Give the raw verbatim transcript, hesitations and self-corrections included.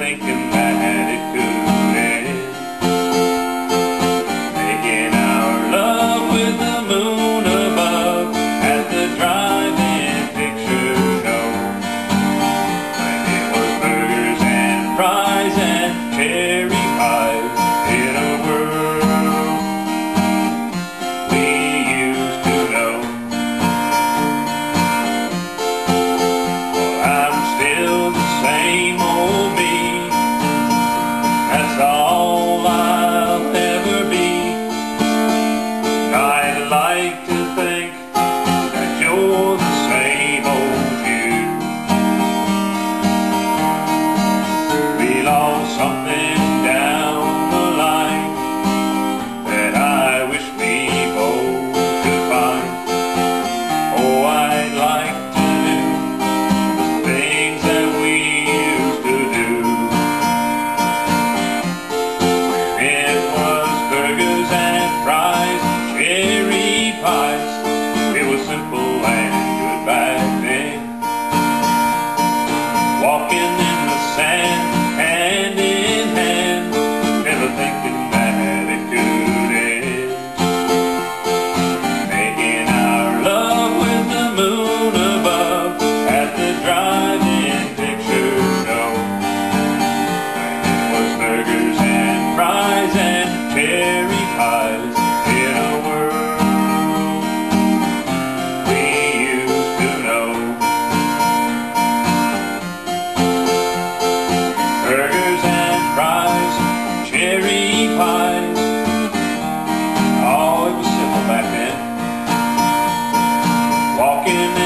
thinking that it could end. Making our love with the moon above at the drive-in picture show. When it was burgers and fries and cherry pies in a world we used to know. Well, I'm still the same old me. That's all I'll ever be. I'd like to think that you're the same old you. We lost something down the line that I wish we both could find. Oh, I'd like to do the things that we used to do. It was burgers and fries, cherry pies. It was simple and good back then. Walking in the sand, hand in hand, never thinking that it could end. Making our love with the moon above at the drive-in picture show. When it was burgers and fries and cherry pies in a world we used to know. Burgers and fries, cherry pies. Oh, it was simple back then. Walking